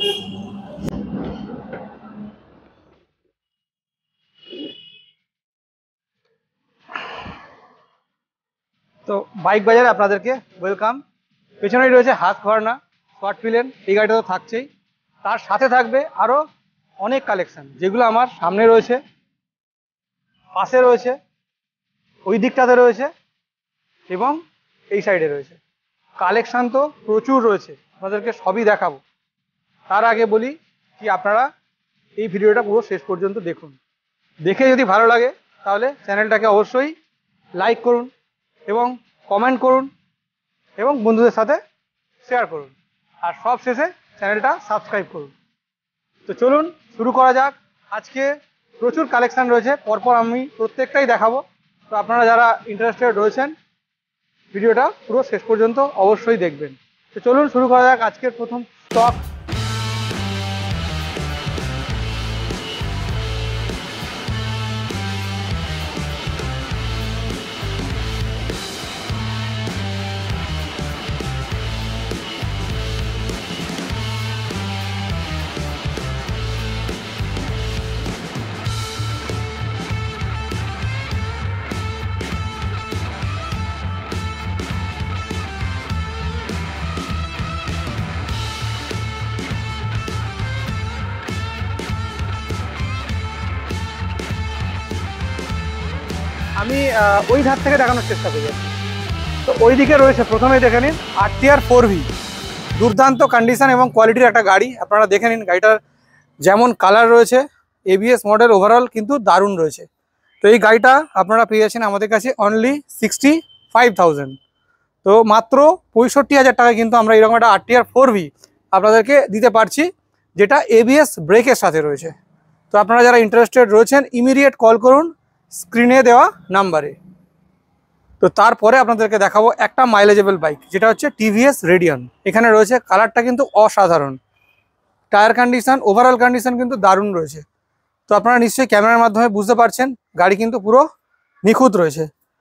তো বাইক বাজারে আপনাদেরকে ওয়েলকাম। পেছনেই রয়েছে হাসকভার্না শর্ট পিলেন, এই গাড়িটা তো থাকছেই, তার সাথে থাকবে আরও অনেক কালেকশন, যেগুলো আমার সামনে রয়েছে, পাশে রয়েছে, ওই দিকটাতে রয়েছে এবং এই সাইডে রয়েছে। কালেকশন তো প্রচুর রয়েছে, আপনাদেরকে সবই দেখাবো। তার আগে বলি কি, আপনারা এই ভিডিওটা পুরো শেষ পর্যন্ত দেখুন। দেখে যদি ভালো লাগে তাহলে চ্যানেলটাকে অবশ্যই লাইক করুন এবং কমেন্ট করুন এবং বন্ধুদের সাথে শেয়ার করুন, আর সব শেষে চ্যানেলটা সাবস্ক্রাইব করুন। তো চলুন শুরু করা যাক। আজকে প্রচুর কালেকশান রয়েছে, পরপর আমি প্রত্যেকটাই দেখাবো। তো আপনারা যারা ইন্টারেস্টেড রয়েছেন ভিডিওটা পুরো শেষ পর্যন্ত অবশ্যই দেখবেন। তো চলুন শুরু করা যাক আজকের প্রথম স্টক। আমি ওই ধার থেকে দেখানোর চেষ্টা করি। তো ওই দিকে রয়েছে, প্রথমেই দেখে নিন RTR 4V, দুর্দান্ত কন্ডিশন এবং কোয়ালিটির একটা গাড়ি। আপনারা দেখে নিন গাড়িটার যেমন কালার রয়েছে, ABS মডেল, ওভারঅল কিন্তু দারুণ রয়েছে। তো এই গাড়িটা আপনারা পেয়ে যাচ্ছেন আমাদের কাছে অনলি 65,000। তো মাত্র 65,000 টাকায় কিন্তু আমরা এরকম একটা RTR 4V আপনাদেরকে দিতে পারছি, যেটা ABS ব্রেকের সাথে রয়েছে। তো আপনারা যারা ইন্টারেস্টেড রয়েছেন ইমিডিয়েট কল করুন স্ক্রিনে দেওয়া নাম্বারে। তো তারপরে আপনাদেরকে দেখাবো একটা মাইলেজেবল বাইক, যেটা হচ্ছে TVS রেডিয়ন। এখানে রয়েছে, কালারটা কিন্তু অসাধারণ, টায়ার কন্ডিশন, ওভারঅল কন্ডিশন কিন্তু দারুণ রয়েছে। তো আপনারা নিশ্চয়ই ক্যামেরার মাধ্যমে বুঝতে পারছেন গাড়ি কিন্তু পুরো নিখুঁত রয়েছে।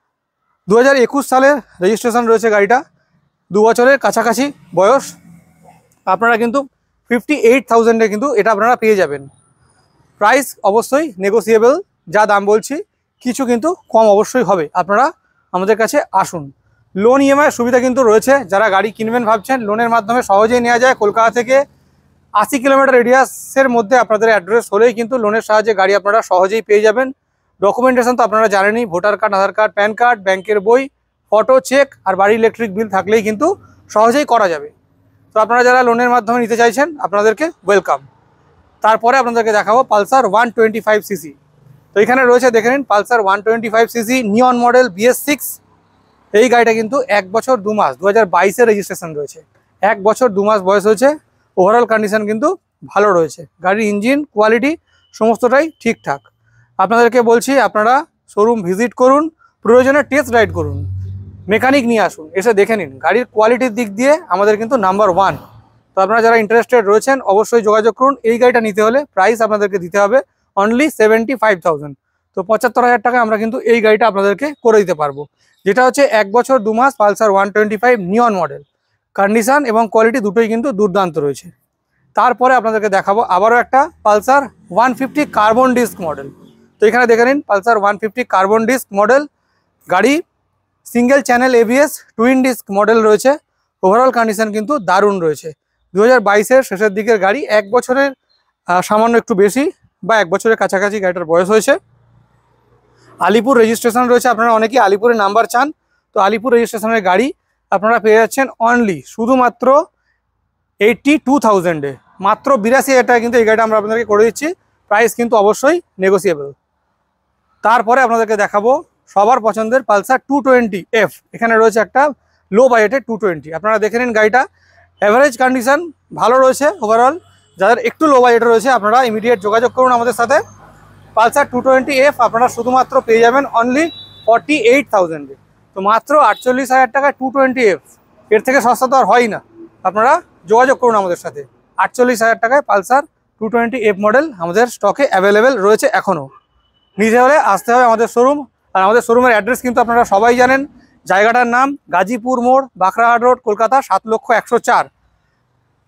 2021 সালের রেজিস্ট্রেশন রয়েছে গাড়িটা, 2 বছরের কাছাকাছি বয়স। আপনারা কিন্তু 58,000-এ কিন্তু এটা আপনারা পেয়ে যাবেন। প্রাইস অবশ্যই নেগোসিয়েবল, যা দাম বলছি কিছু কিন্তু কম অবশ্যই হবে। আপনারা আমাদের কাছে আসুন। লোন EMI সুবিধা কিন্তু রয়েছে, যারা গাড়ি কিনবেন ভাবছেন লোনের মাধ্যমে সহজেই নেওয়া যায়। কলকাতা থেকে 80 কিলোমিটার রেডিয়াসের মধ্যে আপনাদের অ্যাড্রেস হলেই কিন্তু লোনের সাহায্যে গাড়ি আপনারা সহজেই পেয়ে যাবেন। ডকুমেন্টেশন তো আপনারা জানেনই, voter card, Aadhaar card, PAN card, ব্যাংকের বই, ফটো, চেক আর বাড়ির ইলেকট্রিক বিল থাকলেই কিন্তু সহজেই করা যাবে। তো আপনারা যারা লোনের মাধ্যমে নিতে চাইছেন আপনাদেরকে ওয়েলকাম। তারপরে আপনাদেরকে দেখাবো পালসার 125cc। তো এখানে রয়েছে, দেখে নিন পালসার 125cc নিয়ন মডেল BS6। এই গাড়িটা কিন্তু 1 বছর 2 মাস, 2022-এর রেজিস্ট্রেশন রয়েছে। 1 বছর 2 মাস বয়স হয়েছে, ওভারঅল কন্ডিশন কিন্তু ভালো রয়েছে। গাড়ির ইঞ্জিন কোয়ালিটি সমস্তটাই ঠিকঠাক। আপনাদেরকে বলছি আপনারা শোরুম ভিজিট করুন, প্রয়োজনে টেস্ট রাইড করুন, মেকানিক নিয়ে আসুন, এসে দেখে নিন। গাড়ির কোয়ালিটির দিক দিয়ে আমাদের কিন্তু নাম্বার 1। তো আপনারা যারা ইন্টারেস্টেড রয়েছেন অবশ্যই যোগাযোগ করুন। এই গাড়িটা নিতে হলে প্রাইস আপনাদেরকে দিতে হবে অনলি 75,000। তো 75,000 টাকা আমরা কিন্তু এই গাড়িটা আপনাদেরকে করে দিতে পারবো, যেটা হচ্ছে 1 বছর 2 মাস পালসার 125 নিয়ন মডেল। কন্ডিশন এবং কোয়ালিটি দুটোই কিন্তু দুর্দান্ত রয়েছে। তারপরে আপনাদেরকে দেখাবো আবারও একটা পালসার 150 কার্বন ডিস্ক মডেল। তো এখানে দেখে নিন পালসার 150 কার্বন ডিস্ক মডেল গাড়ি, single channel ABS twin disc model রয়েছে। ওভারঅল কন্ডিশন কিন্তু দারুণ রয়েছে। 2022-এর শেষের দিকের গাড়ি, 1 বছরের সামান্য একটু বেশি বা 1 বছরের কাছাকাছি গাড়িটার বয়স হয়েছে। আলিপুর রেজিস্ট্রেশন রয়েছে, আপনারা অনেকেই আলিপুরের নাম্বার চান। তো আলিপুর রেজিস্ট্রেশনের গাড়ি আপনারা পেয়ে যাচ্ছেন অনলি শুধুমাত্র 82,000-এ, মাত্র 82,000 টাকা কিন্তু এই গাড়িটা আমরা আপনাদেরকে করে দিচ্ছি। প্রাইস কিন্তু অবশ্যই নেগোসিয়েবল। তারপরে আপনাদেরকে দেখাবো সবার পছন্দের পালসার 220F। এখানে রয়েছে একটা লো বাজেটের 220। আপনারা দেখে নিন গাড়িটা অ্যাভারেজ কন্ডিশন ভালো রয়েছে। ওভারঅল যাদের একটু লো বাজেট রয়েছে আপনারা ইমিডিয়েট যোগাযোগ করুন আমাদের সাথে। পালসার 220F আপনারা শুধুমাত্র পেয়ে যাবেন অনলি 48,000-এ। তো মাত্র 48,000 টাকায় 220F, এর থেকে সস্তা তো আর হয় না। আপনারা যোগাযোগ করুন আমাদের সাথে। 48,000 টাকায় পালসার 220F মডেল আমাদের স্টকে অ্যাভেলেবেল রয়েছে এখনও। নিতে হলে আসতে হবে আমাদের শোরুম। আর আমাদের শোরুমের অ্যাড্রেস কিন্তু আপনারা সবাই জানেন। জায়গাটার নাম গাজীপুর মোড়, বাঁকড়াহাট রোড, কলকাতা 7,104,000।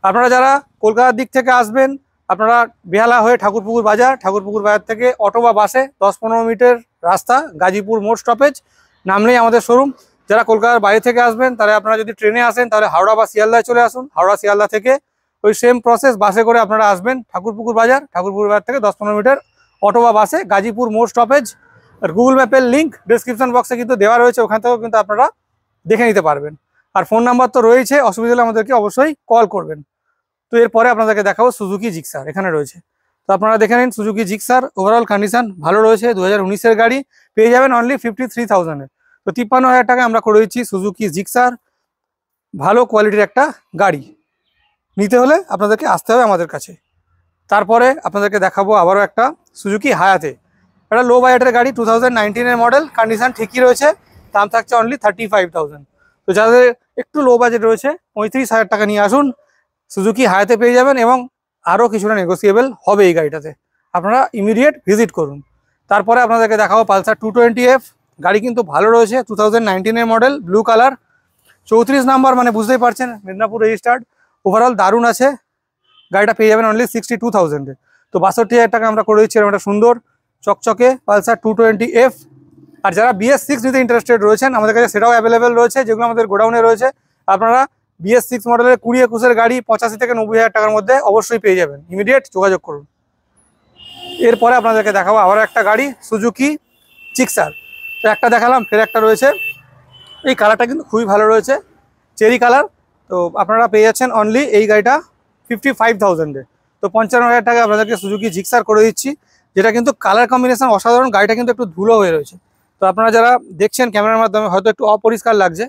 আপনারা যারা কলকাতার দিক থেকে আসবেন, আপনারা বেহালা হয়ে ঠাকুরপুকুর বাজার থেকে অটো বা বাসে 10-15 মিনিটের রাস্তা, গাজীপুর মোড় স্টপেজ নামলেই আমাদের শোরুম। যারা কলকাতার বাইরে থেকে আসবেন, তাহলে আপনারা যদি ট্রেনে আসেন তাহলে হাওড়া বা শিয়ালদায় চলে আসুন। হাওড়া শিয়ালদা থেকে ওই সেম প্রসেস বাসে করে আপনারা আসবেন ঠাকুরপুকুর বাজার থেকে 10-15 মিনিটের অটো বা বাসে গাজীপুর মোড় স্টপেজ। আর গুগল ম্যাপের লিঙ্ক ডেসক্রিপশন বক্সে কিন্তু দেওয়া রয়েছে, ওখান থেকেও কিন্তু আপনারা দেখে নিতে পারবেন। আর ফোন নাম্বার তো রয়েছে, অসুবিধা হলে আমাদেরকে অবশ্যই কল করবেন। তো এরপরে আপনাদেরকে দেখাবো সুজুকি জিক্সার, এখানে রয়েছে। তো আপনারা দেখে নিন সুজুকি জিক্সার ওভারঅল কন্ডিশন ভালো রয়েছে, 2019-এর গাড়ি, পেয়ে যাবেন অনলি 53,000-এ। তো 53,000 টাকা আমরা করে দিচ্ছি সুজুকি জিক্সার, ভালো কোয়ালিটির একটা গাড়ি। নিতে হলে আপনাদেরকে আসতে হবে আমাদের কাছে। তারপরে আপনাদেরকে দেখাবো আবারও একটা সুজুকি হায়াতে, একটা লো বাজেটের গাড়ি, 2019-এর মডেল, কন্ডিশন ঠিকই রয়েছে, দাম থাকছে অনলি 35,000। তো যাদের একটু লো বাজেট রয়েছে 35,000 টাকা নিয়ে আসুন, সুজুকি হায়াতে পেয়ে যাবেন এবং আরও কিছুটা নেগোসিয়েবল হবে এই গাড়িটাতে। আপনারা ইমিডিয়েট ভিজিট করুন। তারপরে আপনাদেরকে দেখাবো পালসার 220F, গাড়ি কিন্তু ভালো রয়েছে, 2019-এর মডেল, ব্লু কালার, 34 নাম্বার, মানে বুঝতেই পারছেন মেদিনীপুর রেজিস্টার্ড। ওভারঅল দারুণ আছে, গাড়িটা পেয়ে যাবেন অনলি 62,000-এ। তো 62,000 টাকা আমরা করে দিচ্ছি এরকম একটা সুন্দর চকচকে পালসার 220F। আর যারা BS6 নিতে ইন্টারেস্টেড রয়েছেন, আমাদের কাছে সেটাও অ্যাভেলেবেল রয়েছে, যেগুলো আমাদের গোডাউনে রয়েছে। আপনারা BS6 মডেলের 20-21-এর গাড়ি 85 থেকে 90,000 টাকার মধ্যে অবশ্যই পেয়ে যাবেন, ইমিডিয়েট যোগাযোগ করুন। এরপরে আপনাদেরকে দেখাবো আবার একটা গাড়ি সুজুকি জিক্সার। তো একটা দেখালাম, ফের একটা রয়েছে, এই কালারটা কিন্তু খুবই ভালো রয়েছে, চেরি কালার। তো আপনারা পেয়ে যাচ্ছেন অনলি এই গাড়িটা 55,000-এ। তো 55,000 টাকা আপনাদেরকে সুজুকি জিক্সার করে দিচ্ছি, যেটা কিন্তু কালার কম্বিনেশন অসাধারণ। গাড়িটা কিন্তু একটু ধুলো হয়ে রয়েছে, তো আপনারা যারা দেখছেন ক্যামেরার মাধ্যমে হয়তো একটু অপরিষ্কার লাগছে,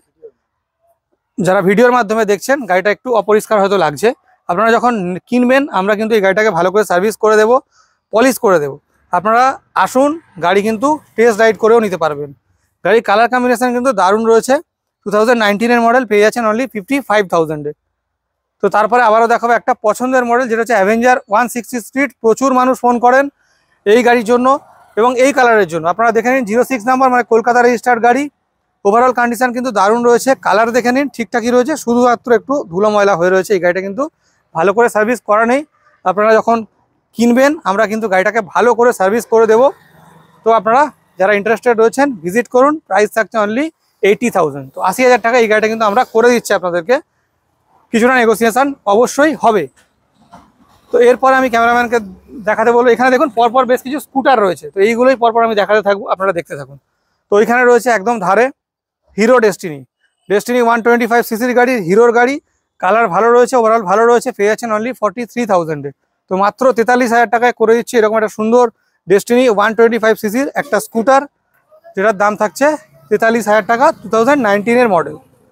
যারা ভিডিওর মাধ্যমে দেখছেন গাড়িটা একটু অপরিষ্কার হয়তো লাগছে। আপনারা যখন কিনবেন আমরা কিন্তু এই গাড়িটাকে ভালো করে সার্ভিস করে দেব, পলিশ করে দেব। আপনারা আসুন, গাড়ি কিন্তু টেস্ট রাইড করেও নিতে পারবেন। গাড়ির কালার কম্বিনেশন কিন্তু দারুণ রয়েছে, 2019-এর মডেল, পেয়ে যাচ্ছেন অনলি 55,000-এ। তো তারপরে আবারও দেখাবো একটা পছন্দের মডেল, যেটা হচ্ছে অ্যাভেঞ্জার 160 স্পিড। প্রচুর মানুষ ফোন করেন এই গাড়ির জন্য এবং এই কালারের জন্য। আপনারা দেখে নিন 06 নাম্বার, মানে কলকাতা রেজিস্টার্ড গাড়ি। ওভারঅল কন্ডিশন কিন্তু দারুণ রয়েছে, কালার দেখে নিন ঠিকঠাকই রয়েছে, শুধুমাত্র একটু ধুলো ময়লা হয়ে রয়েছে। এই গাড়িটা কিন্তু ভালো করে সার্ভিস করা নেই। আপনারা যখন কিনবেন আমরা কিন্তু গাড়িটাকে ভালো করে সার্ভিস করে দেব। তো আপনারা যারা ইন্টারেস্টেড রয়েছেন ভিজিট করুন, প্রাইস থাকছে অনলি 80,000। তো 80,000 টাকা এই গাড়িটা কিন্তু আমরা করে দিচ্ছি আপনাদেরকে, কিছুটা নেগোসিয়েশন অবশ্যই হবে। তো এরপরে আমি ক্যামেরাম্যানকে দেখাতে বলবো, এখানে দেখুন পরপর বেশ কিছু স্কুটার রয়েছে, তো এইগুলোই পরপর আমি দেখাতে থাকবো, আপনারা দেখতে থাকুন। তো এখানে রয়েছে একদম ধারে হিরো ডেস্টিনি 125cc গাড়ি, হিরোর গাড়ি, কালার ভালো রয়েছে, ওভারঅল ভালো রয়েছে, পেয়ে যাচ্ছেন অনলি 43,000-এ। তো মাত্র 43,000 টাকায় করে দিচ্ছি এরকম একটা সুন্দর ডেস্টিনি 125cc একটা স্কুটার, যেটার দাম থাকছে 43,000 টাকা, 2019-এর মডেল।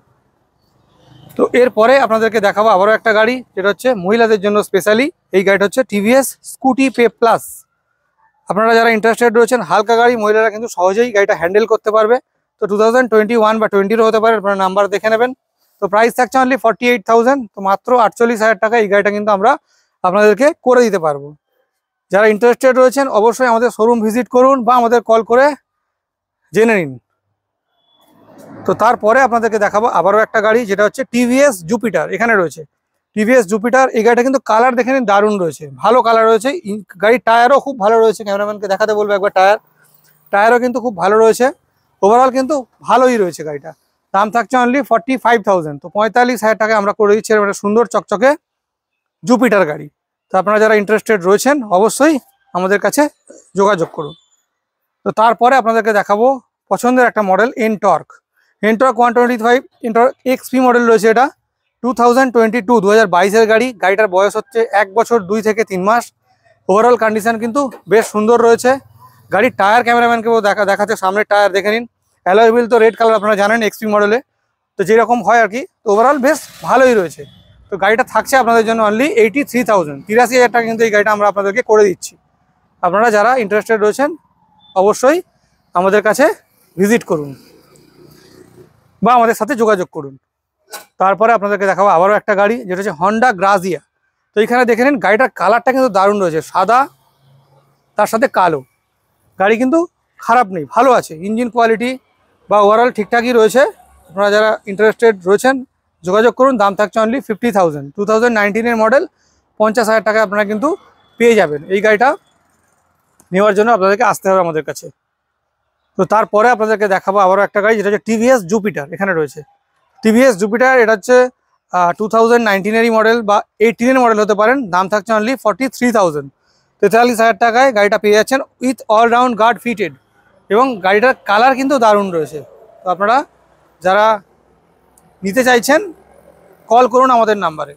তো এরপরে আপনাদেরকে দেখাবো আবারও একটা গাড়ি, যেটা হচ্ছে মহিলাদের জন্য স্পেশালি। এই গাড়িটা হচ্ছে TVS স্কুটি পে প্লাস। আপনারা যারা ইন্টারেস্টেড রয়েছেন, হালকা গাড়ি, মহিলারা কিন্তু সহজেই গাড়িটা হ্যান্ডেল করতে পারবে। তো 2021 বা 20-র হতে পারে, আপনারা নাম্বার দেখে নেবেন। তো প্রাইস থাকছে অনলি 48,000। তো মাত্র 48,000 টাকা এই গাড়িটা কিন্তু আমরা আপনাদেরকে করে দিতে পারবো। যারা ইন্টারেস্টেড রয়েছেন অবশ্যই আমাদের শোরুম ভিজিট করুন বা আমাদের কল করে জেনে নিন। তো তারপরে আপনাদেরকে দেখাবো আবারও একটা গাড়ি, যেটা হচ্ছে TVS জুপিটার। এখানে রয়েছে TVS জুপিটার, এই গাড়িটা কিন্তু কালার দেখে নিন দারুণ রয়েছে, ভালো কালার রয়েছে। গাড়ির টায়ারও খুব ভালো রয়েছে, ক্যামেরাম্যানকে দেখাতে বলবো একবার, টায়ারও কিন্তু খুব ভালো রয়েছে, ওভারঅল কিন্তু ভালোই রয়েছে গাড়িটা। দাম থাকছে অনলি 45,000। তো 45,000 টাকা আমরা করে দিচ্ছি একটা সুন্দর চকচকে জুপিটার গাড়ি। তো আপনারা যারা ইন্টারেস্টেড রয়েছেন অবশ্যই আমাদের কাছে যোগাযোগ করুন। তো তারপরে আপনাদেরকে দেখাবো পছন্দের একটা model NTorq 125 NTorq XP model রয়েছে। এটা 2022-2022-এর গাড়ি। গাড়িটার বয়স হচ্ছে 1 বছর 2 থেকে 3 মাস। ওভারঅল কন্ডিশন কিন্তু বেশ সুন্দর রয়েছে। গাড়ির টায়ার ক্যামেরাম্যানকে দেখাচ্ছে, সামনের টায়ার দেখে নিন, অ্যালয় হুইল তো রেড কালার, আপনারা জানেন XP মডেলে তো যেরকম হয় আর কি। তো ওভারঅল বেশ ভালোই রয়েছে। তো গাড়িটা থাকছে আপনাদের জন্য অনলি 83,000, 83,000 টাকা কিন্তু এই গাড়িটা আমরা আপনাদেরকে করে দিচ্ছি। আপনারা যারা ইন্টারেস্টেড রয়েছেন অবশ্যই আমাদের কাছে ভিজিট করুন বা আমাদের সাথে যোগাযোগ করুন। তারপরে আপনাদেরকে দেখাবো আবারও একটা গাড়ি, যেটা হচ্ছে হন্ডা গ্রাজিয়া। তো এখানে দেখে নিন গাড়িটার কালারটা কিন্তু দারুণ রয়েছে, সাদা তার সাথে কালো। গাড়ি কিন্তু খারাপ নেই, ভালো আছে, ইঞ্জিন কোয়ালিটি বা ওভারঅল ঠিকঠাকই রয়েছে। আপনারা যারা ইন্টারেস্টেড রয়েছেন যোগাযোগ করুন, দাম থাকছে অনলি 50,000। 2019-এর মডেল, 50,000 টাকায় আপনারা কিন্তু পেয়ে যাবেন। এই গাড়িটা নেওয়ার জন্য আপনাদেরকে আসতে হবে আমাদের কাছে। তো তারপরে আপনাদেরকে দেখাবো আবারও একটা গাড়ি, যেটা হচ্ছে টিভিএস জুপিটার। এখানে রয়েছে টিভিএস জুপিটার, এটা হচ্ছে 2019-এরই মডেল বা 18-এর মডেল হতে পারেন। দাম থাকছে অনলি 43,000। 43,000 টাকায় গাড়িটা পেয়ে যাচ্ছেন উইথ অলরাউন্ড গার্ড ফিটেড, এবং গাড়িটার কালার কিন্তু দারুণ রয়েছে। তো আপনারা যারা নিতে চাইছেন কল করুন আমাদের নাম্বারে।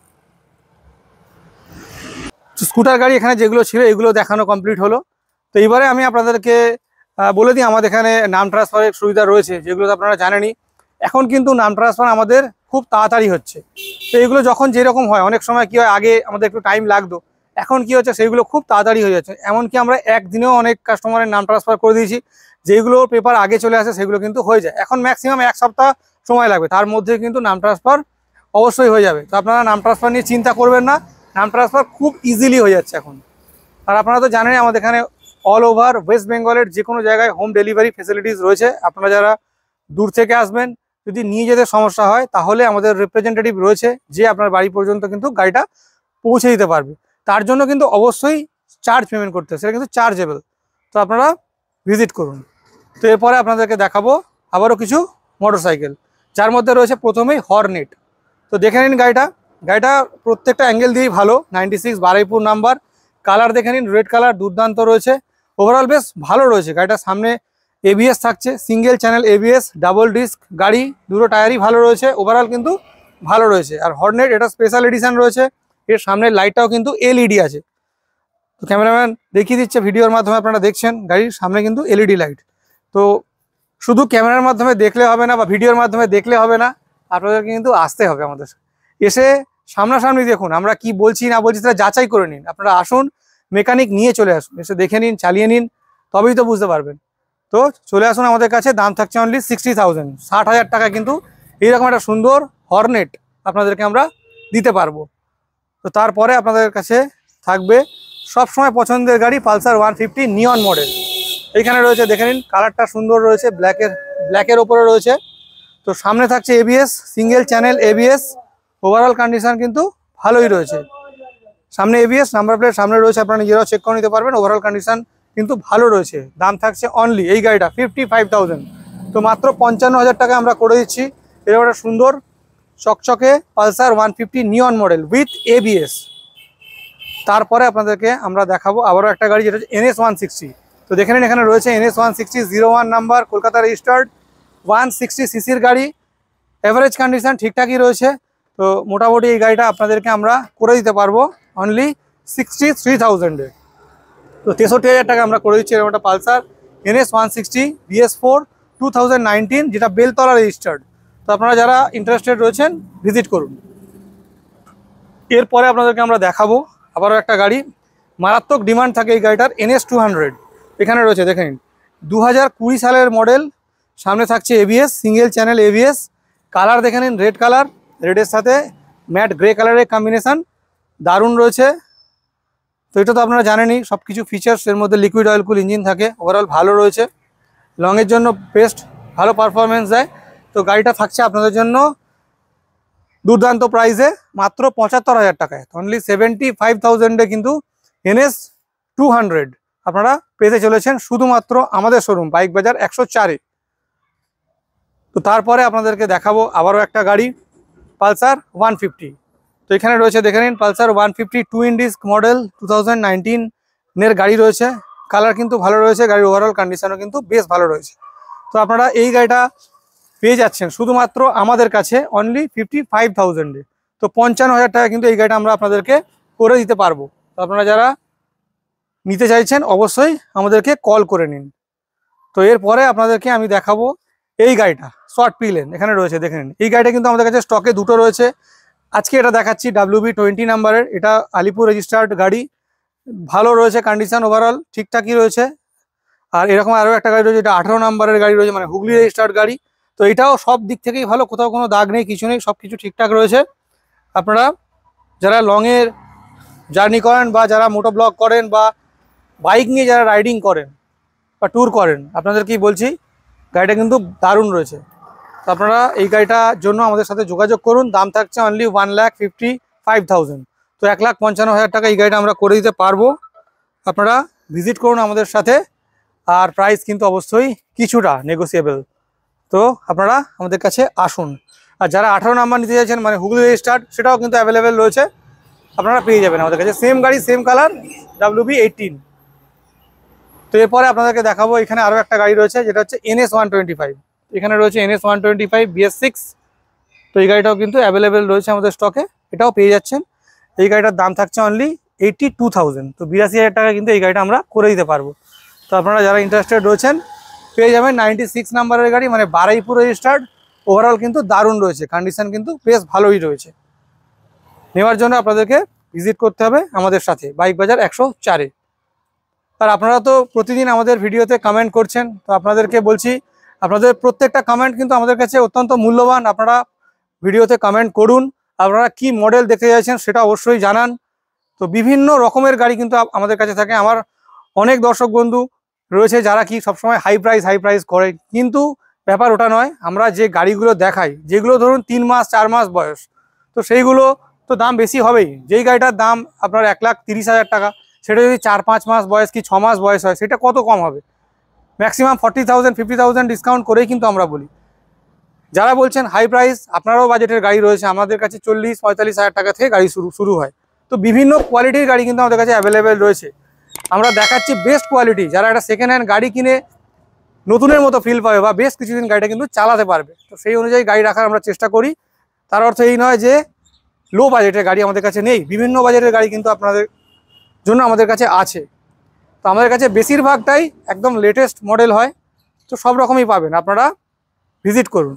স্কুটার গাড়ি এখানে যেগুলো ছিল এগুলো দেখানো কমপ্লিট হলো। তো এইবারে আমি আপনাদেরকে বলে দিই আমাদের এখানে নাম ট্রান্সফারের সুবিধা রয়েছে, যেগুলো তো আপনারা জানেনই। এখন কিন্তু নাম ট্রান্সফার আমাদের খুব তাড়াতাড়ি হচ্ছে। তো এগুলো যখন যেরকম হয়, অনেক সময় কী হয়, আগে আমাদের একটু টাইম লাগতো, এখন কি হচ্ছে সেইগুলো খুব তাড়াতাড়ি হয়ে যাচ্ছে। এমনকি আমরা একদিনেও অনেক কাস্টমারের নাম ট্রান্সফার করে দিয়েছি। যেগুলো পেপার আগে চলে আসে সেগুলো কিন্তু হয়ে যায়। এখন ম্যাক্সিমাম 1 সপ্তাহ সময় লাগবে, তার মধ্যে কিন্তু নাম ট্রান্সফার অবশ্যই হয়ে যাবে। তো আপনারা নাম ট্রান্সফার নিয়ে চিন্তা করবেন না, নাম ট্রান্সফার খুব ইজিলি হয়ে যাচ্ছে এখন। আর আপনারা তো জানেন আমাদের এখানে অল ওভার ওয়েস্ট বেঙ্গলের যে কোনো জায়গায় হোম ডেলিভারি ফেসিলিটিস রয়েছে। আপনারা যারা দূর থেকে আসবেন, যদি নিয়ে যেতে সমস্যা হয়, তাহলে আমাদের রিপ্রেজেন্টেটিভ রয়েছে, যে আপনার বাড়ি পর্যন্ত কিন্তু গাড়িটা পৌঁছে দিতে পারবে। তার জন্য কিন্তু অবশ্যই চার্জ পেমেন্ট করতে হবে, সেটা কিন্তু চার্জেবল। তো আপনারা ভিজিট করুন। তো এরপরে আপনাদেরকে দেখাবো আবারও কিছু মোটরসাইকেল, যার মধ্যে রয়েছে প্রথমেই হর্নেট। তো দেখে নিন গাড়িটা প্রত্যেকটা অ্যাঙ্গেল দিয়েই ভালো। 96 বারুইপুর নাম্বার, কালার দেখে নিন, রেড কালার দুর্দান্ত রয়েছে। ওভারঅল বেশ ভালো রয়েছে। গাড়িটার সামনে এবিএস থাকছে, single channel ABS, double disc গাড়ি, দুটো টায়ারই ভালো রয়েছে, ওভারঅল কিন্তু ভালো রয়েছে। আর হর্নেট এটা স্পেশাল এডিশন রয়েছে, এর সামনের লাইটটাও কিন্তু এলইডি আছে। তো ক্যামেরাম্যান দেখিয়ে দিচ্ছে, ভিডিওর মাধ্যমে আপনারা দেখছেন গাড়ির সামনে কিন্তু এলইডি লাইট। তো শুধু ক্যামেরার মাধ্যমে দেখলে হবে না বা ভিডিওর মাধ্যমে দেখলে হবে না, আপনাদেরকে কিন্তু আসতে হবে আমাদের, এসে সামনাসামনি দেখুন আমরা কি বলছি না বলছি সেটা যাচাই করে নিন। আপনারা আসুন, মেকানিক নিয়ে চলে আসুন, এসে দেখে নিন, চালিয়ে নিন, তবেই তো বুঝতে পারবেন। তো চলে আসুন আমাদের কাছে, দাম থাকছে অনলি 60,000। 60,000 টাকা কিন্তু এইরকম একটা সুন্দর হর্নেট আপনাদেরকে আমরা দিতে পারবো। তো তারপরে আপনাদের কাছে থাকবে সবসময় পছন্দের গাড়ি পালসার 150 নিয়ন মডেল। এইখানে রয়েছে দেখে নিন, কালারটা সুন্দর রয়েছে, ব্ল্যাকের ওপরে রয়েছে। তো সামনে থাকছে ABS, single channel ABS, overall condition কিন্তু ভালোই রয়েছে। সামনে এবিএস, নাম্বার প্লেট সামনে রয়েছে, আপনারা নিজেরাও চেক করে নিতে পারবেন। ওভারঅল কন্ডিশন কিন্তু ভালো রয়েছে। দাম থাকছে অনলি এই গাড়িটা 55,000। তো মাত্র 55,000 টাকা আমরা করে দিচ্ছি এরকম একটা সুন্দর চকচকে Pulsar 150 neon model with ABS. তারপরে আপনাদেরকে আমরা দেখাবো আবারও একটা গাড়ি, যেটা হচ্ছে NS 160। তো দেখে নিন, এখানে রয়েছে NS 160 01 নাম্বার, কলকাতা রেজিস্টার্ড, 160 সিসির গাড়ি, এভারেজ কন্ডিশন ঠিকঠাকই রয়েছে। তো মোটামুটি এই গাড়িটা আপনাদেরকে আমরা করে দিতে পারবো অনলি 63,000-এ। তো 63,000 টাকা আমরা করে দিচ্ছি এরকম একটা পালসার NS 160 BS4 2019, যেটা বেলতলা রেজিস্টার্ড। তো আপনারা যারা ইন্টারেস্টেড রয়েছেন ভিজিট করুন। এরপরে আপনাদেরকে আমরা দেখাবো আবারও একটা গাড়ি, মারাত্মক ডিমান্ড থাকে এই গাড়িটার, NS 200। এখানে রয়েছে দেখে নিন, 2020 সালের মডেল, সামনে থাকছে ABS, single channel ABS, colour দেখে নিন, রেড কালার, রেডের সাথে ম্যাট গ্রে কালারের কম্বিনেশন, দারুণ রয়েছে। তো এটা তো আপনারা জানেনই সব কিছু ফিচার্স, এর মধ্যে লিকুইড অয়েল কুল ইঞ্জিন থাকে, ওভারঅল ভালো রয়েছে, লংয়ের জন্য বেস্ট, ভালো পারফরমেন্স দেয়। তো গাড়িটা থাকছে আপনাদের জন্য দুর্দান্ত প্রাইসে মাত্র 75,000 টাকায়। অনলি 75,000-এ কিন্তু NS 200 আপনারা পেতে চলেছেন শুধুমাত্র আমাদের শোরুম বাইক বাজার 104-এ। তো তারপরে আপনাদেরকে দেখাবো আবারও একটা গাড়ি, পালসার 150। তো এখানে রয়েছে দেখে নিন, Pulsar 150 twin disc model, 2019-এর গাড়ি রয়েছে, কালার কিন্তু ভালো রয়েছে, গাড়ির ওভারঅল কন্ডিশনও কিন্তু বেশ ভালো রয়েছে। তো আপনারা এই গাড়িটা পেয়ে যাচ্ছেন শুধুমাত্র আমাদের কাছে অনলি 55,000-এ। তো 55,000 টাকা কিন্তু এই গাড়িটা আমরা আপনাদেরকে করে দিতে পারবো। তো আপনারা যারা নিতে চাইছেন অবশ্যই আমাদেরকে কল করে নিন। তো এরপরে আপনাদেরকে আমি দেখাবো এই গাড়িটা, শর্ট পিলেন এখানে রয়েছে দেখে নিন। এই গাড়িটা কিন্তু আমাদের কাছে স্টকে দুটো রয়েছে, আজকে এটা দেখাচ্ছি WB20 নাম্বারের, এটা আলিপুর রেজিস্টার্ড গাড়ি, ভালো রয়েছে কন্ডিশন, ওভারঅল ঠিকঠাকই রয়েছে। আর এরকম আরও একটা গাড়ি রয়েছে, এটা 18 নাম্বারের গাড়ি রয়েছে, মানে হুগলি রেজিস্টার্ড গাড়ি। তো এটাও সব দিক থেকেই ভালো, কোথাও কোনো দাগ নেই, কিছু নেই, সব কিছু ঠিকঠাক রয়েছে। আপনারা যারা লংয়ের জার্নি করেন বা যারা মোটো ব্লগ করেন বা বাইক নিয়ে যারা রাইডিং করেন বা ট্যুর করেন, আপনাদেরকেই বলছি গাড়িটা কিন্তু দারুণ রয়েছে। তো আপনারা এই গাড়িটার জন্য আমাদের সাথে যোগাযোগ করুন। দাম থাকছে অনলি 1,55,000। তো 1,55,000 টাকা এই গাড়িটা আমরা করে দিতে পারবো। আপনারা ভিজিট করুন আমাদের সাথে, আর প্রাইস কিন্তু অবশ্যই কিছুটা নেগোসিয়েবল। তো আপনারা আমাদের কাছে আসুন। আর যারা 18 নাম্বার নিতে চাইছেন, মানে হুগলি রেজিস্টার্ড, সেটাও কিন্তু অ্যাভেলেবেল রয়েছে, আপনারা পেয়ে যাবেন আমাদের কাছে। সেম গাড়ি, সেম কালার, WB18। তো এরপরে আপনাদেরকে দেখাবো এখানে আরও একটা গাড়ি রয়েছে, যেটা হচ্ছে NS125। এখানে রয়েছে NS125 BS6। তো এই গাড়িটাও কিন্তু অ্যাভেলেবেল রয়েছে আমাদের স্টকে, এটাও পেয়ে যাচ্ছেন। এই গাড়িটার দাম থাকছে অনলি 82,000। তো 82,000 টাকা কিন্তু এই গাড়িটা আমরা করে দিতে পারবো। তো আপনারা যারা ইন্টারেস্টেড রয়েছেন পেয়ে যাবেন। 96 নাম্বারের গাড়ি, মানে বারুইপুর রেজিস্টার্ড। ওভারঅল কিন্তু দারুণ রয়েছে, কন্ডিশন কিন্তু বেশ ভালোই রয়েছে। নেওয়ার জন্য আপনাদেরকে ভিজিট করতে হবে আমাদের সাথে বাইক বাজার 104-এ। আর আপনারা তো প্রতিদিন আমাদের ভিডিওতে কমেন্ট করছেন, তো আপনাদেরকে বলছি আপনাদের প্রত্যেকটা কমেন্ট কিন্তু আমাদের কাছে অত্যন্ত মূল্যবান। আপনারা ভিডিওতে কমেন্ট করুন, আপনারা কি মডেল দেখতে চাইছেন সেটা অবশ্যই জানান। তো বিভিন্ন রকমের গাড়ি কিন্তু আমাদের কাছে থাকে। আমার অনেক দর্শক বন্ধু রয়েছে যারা কি সবসময় হাই প্রাইস করে, কিন্তু ব্যাপার ওটা নয়। আমরা যে গাড়িগুলো দেখাই, যেগুলো ধরুন 3 মাস 4 মাস বয়স, তো সেইগুলো তো দাম বেশি হবেই। যেই গাড়িটার দাম আপনার 1,30,000 টাকা, সেটা যদি 4-5 মাস বয়স কি 6 মাস বয়স হয়, সেটা কত কম হবে? ম্যাক্সিমাম 40,000 50,000 ডিসকাউন্ট করেই কিন্তু আমরা বলি। যারা বলছেন হাই প্রাইস, আপনারাও বাজেটের গাড়ি রয়েছে আমাদের কাছে, 40-45,000 টাকা থেকে গাড়ি শুরু হয়। তো বিভিন্ন কোয়ালিটির গাড়ি কিন্তু আমাদের কাছে অ্যাভেলেবেল রয়েছে। আমরা দেখাচ্ছি বেস্ট কোয়ালিটি। যারা একটা সেকেন্ড হ্যান্ড গাড়ি কিনে নতুনের মতো ফিল পাবে বা বেশ কিছুদিন গাড়িটা কিন্তু চালাতে পারবে, তো সেই অনুযায়ী গাড়ি রাখার আমরা চেষ্টা করি। তার অর্থ এই নয় যে লো বাজেটের গাড়ি আমাদের কাছে নেই। বিভিন্ন বাজেটের গাড়ি কিন্তু আপনাদের জন্য আমাদের কাছে আছে। তো আমাদের কাছে বেশিরভাগটাই একদম লেটেস্ট মডেল হয়, তো সব রকমই পাবেন, আপনারা ভিজিট করুন।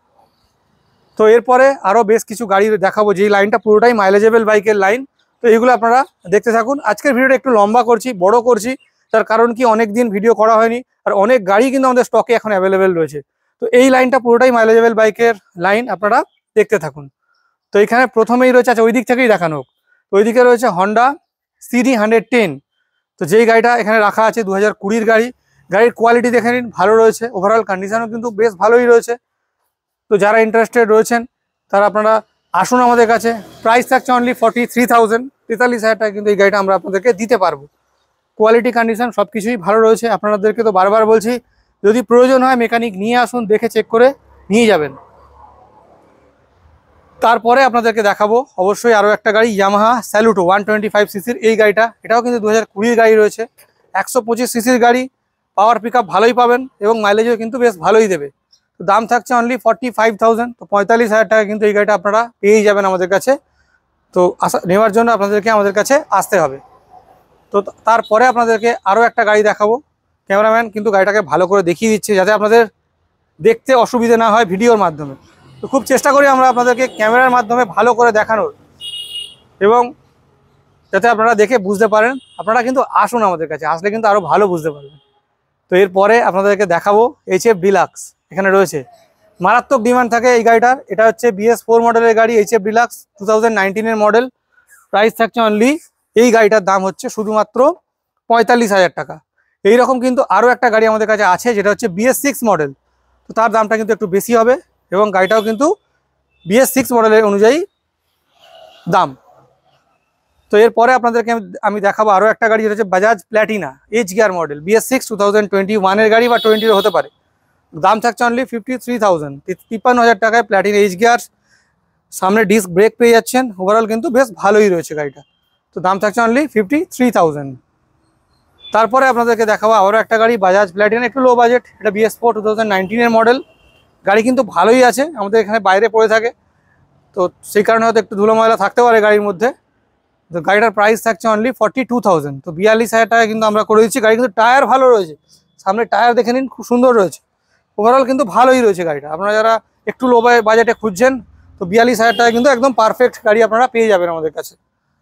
তো এরপরে আরও বেশ কিছু গাড়ি দেখাবো, যেই লাইনটা পুরোটাই মাইলেজেবল বাইকের লাইন। তো এইগুলো আপনারা দেখতে থাকুন। আজকের ভিডিওটা একটু লম্বা করছি, বড় করছি, তার কারণ কি অনেক দিন ভিডিও করা হয়নি, আর অনেক গাড়ি কিন্তু আমাদের স্টকে এখন অ্যাভেলেবেল রয়েছে। তো এই লাইনটা পুরোটাই মাইলেজেবল বাইকের লাইন, আপনারা দেখতে থাকুন। তো এখানে প্রথমেই রয়েছে, আচ্ছা ওই দিক থেকেই দেখানো হোক। তো ওইদিকে রয়েছে হন্ডা CD110। তো যেই গাড়িটা এখানে রাখা আছে 2020-র গাড়ি। গাড়ির কোয়ালিটি দেখে নিন, ভালো রয়েছে। ওভারঅল কন্ডিশনও কিন্তু বেশ ভালোই রয়েছে। তো যারা ইন্টারেস্টেড রয়েছেন তারা আপনারা আসুন আমাদের কাছে। প্রাইস থাকছে অনলি 43,000, 43,000 টাকা কিন্তু এই গাড়িটা আমরা আপনাদেরকে দিতে পারবো। কোয়ালিটি কন্ডিশন সব কিছুই ভালো রয়েছে। আপনাদেরকে তো বারবার বলছি, যদি প্রয়োজন হয় মেকানিক নিয়ে আসুন, দেখে চেক করে নিয়ে যাবেন। তারপরে আপনাদেরকে দেখাবো অবশ্যই আরও একটা গাড়ি, ইয়ামাহা স্যালুটো 125 সিসির এই গাড়িটা। এটাও কিন্তু 2020-র গাড়ি রয়েছে। 125 সিসির গাড়ি, পাওয়ার পিক আপ ভালোই পাবেন এবং মাইলেজও কিন্তু বেশ ভালোই দেবে। তো দাম থাকছে অনলি 45,000। তো 45,000 টাকা কিন্তু এই গাড়িটা আপনারা পেয়েই যাবেন আমাদের কাছে। তো নেওয়ার জন্য আপনাদেরকে আমাদের কাছে আসতে হবে। তো তারপরে আপনাদেরকে আরও একটা গাড়ি দেখাবো। ক্যামেরাম্যান কিন্তু গাড়িটাকে ভালো করে দেখিয়ে দিচ্ছে, যাতে আপনাদের দেখতে অসুবিধে না হয় ভিডিওর মাধ্যমে। তো খুব চেষ্টা করি আমরা আপনাদেরকে ক্যামেরার মাধ্যমে ভালো করে দেখানোর, এবং যাতে আপনারা দেখে বুঝতে পারেন। আপনারা কিন্তু আসুন আমাদের কাছে, আসলে কিন্তু আরও ভালো বুঝতে পারবেন। তো এরপরে আপনাদেরকে দেখাবো HF ডিলাক্স। এখানে রয়েছে, মারাত্মক ডিমান্ড থাকে এই গাড়িটার। এটা হচ্ছে BS4 মডেলের গাড়ি, HF ডিলাক্স 2019-এর মডেল। প্রাইস থাকছে অনলি, এই গাড়িটার দাম হচ্ছে শুধুমাত্র 45,000 টাকা। এইরকম কিন্তু আরও একটা গাড়ি আমাদের কাছে আছে, যেটা হচ্ছে BS6 মডেল। তো তার দামটা কিন্তু একটু বেশি হবে, এবং গাড়িটাও কিন্তু BS6 মডেলের অনুযায়ী দাম। তো এরপরে আপনাদেরকে আমি দেখাবো আরও একটা গাড়ি, যেটা হচ্ছে Bajaj Platina H gear model, BS6 2021-এর গাড়ি বা 20-র হতে পারে। দাম থাকছে অনলি 53,000, 53,000 টাকায় প্ল্যাটিনা এইচ গিয়ার। সামনে ডিস্ক ব্রেক পেয়ে যাচ্ছেন। ওভারঅল কিন্তু বেশ ভালোই রয়েছে গাড়িটা। তো দাম থাকছে অনলি 53,000। তারপরে আপনাদেরকে দেখাবো আরও একটা গাড়ি, বাজাজ প্ল্যাটিনা, একটু লো বাজেট। এটা BS4 2019-এর মডেল। গাড়ি কিন্তু ভালোই আছে, আমাদের এখানে বাইরে পড়ে থাকে, তো সেই কারণে হয়তো একটু ধুলো ময়লা থাকতে পারে গাড়ির মধ্যে। তো গাড়িটার প্রাইস থাকছে অনলি 42,000। তো 42,000 টাকা কিন্তু আমরা করে দিচ্ছি। গাড়ি কিন্তু টায়ার ভালো রয়েছে, সামনে টায়ার দেখে নিন, খুব সুন্দর রয়েছে। ওভারঅল কিন্তু ভালোই রয়েছে গাড়িটা। আপনারা যারা একটু লো বাজেটে খুঁজছেন, তো 42,000 টাকা কিন্তু একদম পারফেক্ট গাড়ি আপনারা পেয়ে যাবেন আমাদের কাছে।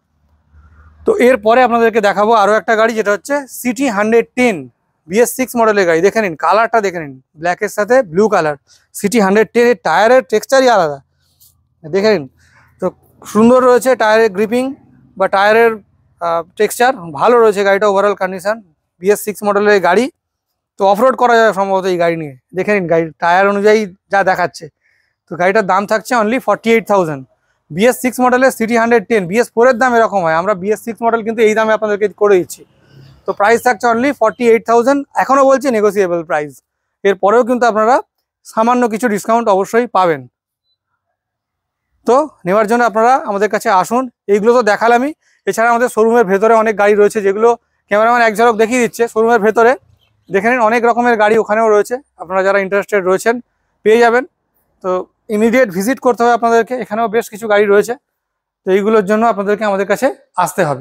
তো এরপরে আপনাদেরকে দেখাবো আরও একটা গাড়ি, যেটা হচ্ছে CT110 BS6 মডেলের গাড়ি। দেখে নিন কালারটা, দেখে নিন ব্ল্যাকের সাথে ব্লু কালার। CT110 এর টায়ারের টেক্সচারই আলাদা, দেখে নিন। তো সুন্দর রয়েছে টায়ারের গ্রিপিং বা টায়ারের টেক্সচার ভালো রয়েছে গাড়িটা। ওভারঅল কন্ডিশন BS6 মডেলের গাড়ি। তো অফরোড করা যায় সম্ভবত এই গাড়ি নিয়ে। দেখে নিন গাড়ির টায়ার অনুযায়ী যা দেখাচ্ছে, তো গাড়িটার দাম থাকছে অনলি 48,000। BS6 মডেলের সিটি 110, BS4 এর দাম এরকম হয়, আমরা BS6 মডেল কিন্তু এই দামে আপনাদেরকে করে দিচ্ছি। তো প্রাইস থাকছে অনলি 48,000, এখনও বলছি নেগোসিয়েবল প্রাইস, এরপরেও কিন্তু আপনারা সামান্য কিছু ডিসকাউন্ট অবশ্যই পাবেন। তো নেওয়ার জন্য আপনারা আমাদের কাছে আসুন। এইগুলো তো দেখালামই, এছাড়া আমাদের শোরুমের ভেতরে অনেক গাড়ি রয়েছে, যেগুলো ক্যামেরাম্যান এক ঝলক দেখিয়ে দিচ্ছে। শোরুমের ভেতরে দেখে নিন, অনেক রকমের গাড়ি ওখানেও রয়েছে, আপনারা যারা ইন্টারেস্টেড রয়েছেন পেয়ে যাবেন। তো ইমিডিয়েট ভিজিট করতে হবে আপনাদেরকে, এখানেও বেশ কিছু গাড়ি রয়েছে, তো এইগুলোর জন্য আপনাদেরকে আমাদের কাছে আসতে হবে।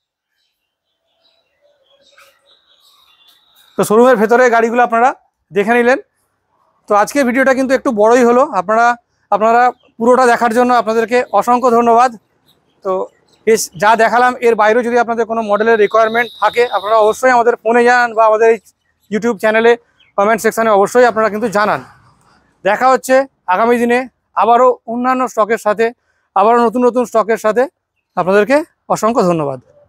তো শোরুমের ভেতরে গাড়িগুলো আপনারা দেখে নিলেন। তো আজকের ভিডিওটা কিন্তু একটু বড়ই হলো, আপনারা পুরোটা দেখার জন্য আপনাদেরকে অসংখ্য ধন্যবাদ। তো যা দেখালাম এর বাইরেও যদি আপনাদের কোনো মডেলের রিকোয়ারমেন্ট থাকে, আপনারা অবশ্যই আমাদের ফোনে জানান বা আমাদের এই ইউটিউব চ্যানেলে কমেন্ট সেকশানে অবশ্যই আপনারা কিন্তু জানান। দেখা হচ্ছে আগামী দিনে আবারও অন্যান্য স্টকের সাথে, আবারও নতুন নতুন স্টকের সাথে। আপনাদেরকে অসংখ্য ধন্যবাদ।